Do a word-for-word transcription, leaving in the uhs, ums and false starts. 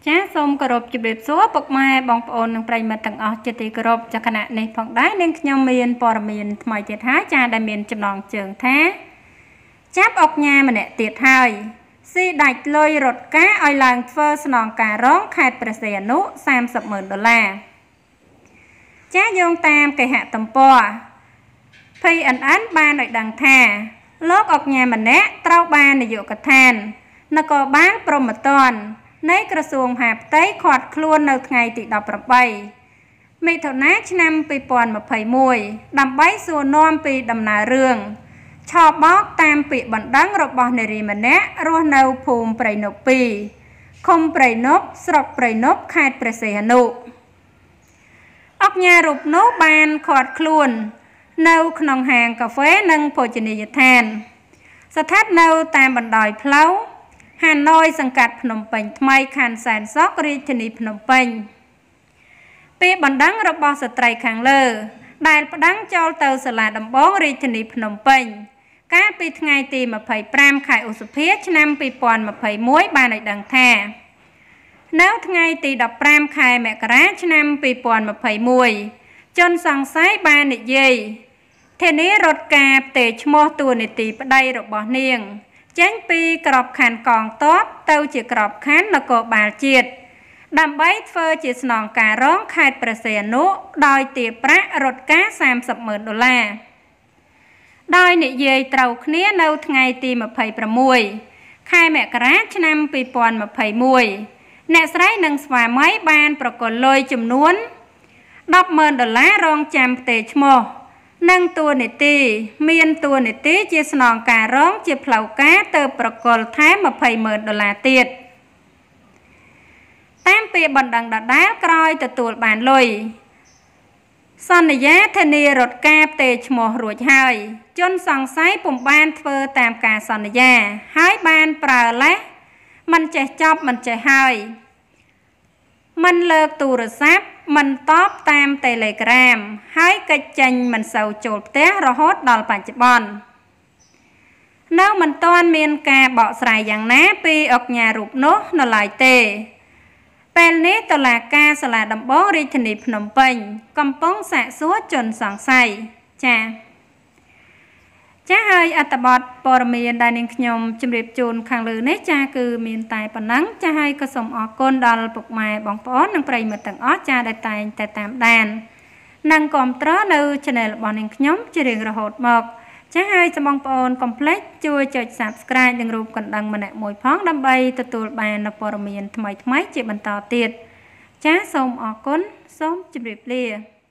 ចាសូមគោរពជម្រាបសួរពុកម៉ែបងប្អូននិងប្រិយមិត្តទាំងអស់ជាទីគោរពចាគណៈនេះផងដែរនាងខ្ញុំមានព័ត៌មានថ្មីទៀតហើយចាដែលមានចំណងជើងថាចាប់អុកញ៉ាម្នាក់ទៀតហើយស៊ីដាច់លុយរត់ការឲ្យឡើងធ្វើស្នងការរងខេត្តព្រះសីហនុសាមសិបម៉ឺនដុល្លារចាយោងតាមគេហទំព័រ ភី អិន អិន បានឲ្យដឹងថាលោកអុកញ៉ាម្នាក់ត្រូវបាននាយកដ្ឋាននគរបាលព្រហ្មទណ្ឌនៃក្រសួងមហាផ្ទៃឃាត់ខ្លួននៅថ្ងៃទីដប់ប្រាំបីមិថុនាឆ្នាំពីរពាន់ម្ភៃមួយដើម្បីសួរនាំពីដំណើររឿងឆោបោកតាមពាក្យបណ្ដឹងរបស់នារីម្នាក់រស់នៅភូមិព្រៃនប់ពីរឃុំព្រៃនប់ស្រុកព្រៃនប់ខេត្តព្រះសីហនុអុកញ៉ារូបនោះបានឃាត់ខ្លួននៅក្នុងហាងកាហ្វេនិងភោជនីយដ្ឋានស្ថិតនៅតាមបណ្ដោយផ្លូវហាណូយសង្កាត់ភ្នំពេញថ្មីខណ្ឌសែនសុខរាជធានីភ្នំពេញពាក្យបណ្ដឹងរបស់ស្ត្រីខាងលើដែលប្តឹងចូលទៅសាលាដំបងរាជធានីភ្នំពេញកាលពីថ្ងៃទីម្ភៃប្រាំខែឧសភាឆ្នាំពីរពាន់ម្ភៃមួយបានឲ្យដឹងថានៅថ្ងៃទីដប់ប្រាំខែមករាឆ្នាំពីរពាន់ម្ភៃមួយជនសង្ស័យបាននិយាយធានារត់ការផ្ទេរឈ្មោះតួនាទីប្តីរបស់នាងចេញពីក្របខ័ណ្ឌកងទ័ពទៅជាក្របខ័ណ្ឌនគរបាលជាតិដើម្បីធ្វើជាស្នងការរងខេត្តព្រះសីហនុដោយទារប្រាក់រត់ការសាមសិបម៉ឺនដុល្លារដោយនិយាយត្រូវគ្នានៅថ្ងៃទីម្ភៃប្រាំមួយខែមករាឆ្នាំពីរពាន់ម្ភៃមួយអ្នកស្រីនិងស្វាមីបានប្រគល់លុយចំនួនដប់ម៉ឺនដុល្លាររងចាំផ្ទេរឈ្មោះនិងតួនាទីមានតួនាទីជាស្នងការរងជាផ្លូវការទៅប្រគល់ថែមម្ភៃម៉ឺនដុល្លារទៀតតាមពាក្យបណ្ដឹងដដែលក្រោយទទួលបានលុយសន្យាធានារត់ការផ្ទេរឈ្មោះរួចហើយជនសង្ស័យពុំបានធ្វើតាមការសន្យាហើយបានប្រើលេសមិនចេះចប់មិនចេះហើយមិនលើកទូរស័ព្ទមិនតបតាម Telegram ហើយកិច្ចចេញមិនសូវចូលផ្ទះរហូតដល់បច្ចុប្បន្ននៅមិនទាន់មានការបកស្រាយយ៉ាងណាពីអុកញ៉ារូបនោះនៅឡើយទេពេលនេះតុលាការសាលាដំបងរាជធានីភ្នំពេញកំពុងសាកសួរជនសង្ស័យចា៎ចាហើយអត្ថបទព័ត៌មានដែលនាងខ្ញុំជម្រាបជូនខាងលើនេះចាគឺមានតែប៉ុណ្ណឹងចាហើយក៏សូមអរគុណដល់ពុកម៉ែបងប្អូននិងប្រិយមិត្តទាំងអស់ចាដែលតែងតែតាមដាននិងគាំទ្រនៅ Channel របស់នាងខ្ញុំជារៀងរហូតមកចាហើយសូមបងប្អូនកុំភ្លេចជួយចុច Subscribe និងរូបកណ្ដឹងម្នាក់មួយផងដើម្បីទទួលបាននូវព័ត៌មានថ្មីៗជាបន្តទៀតចាសូមអរគុណសូមជម្រាបលា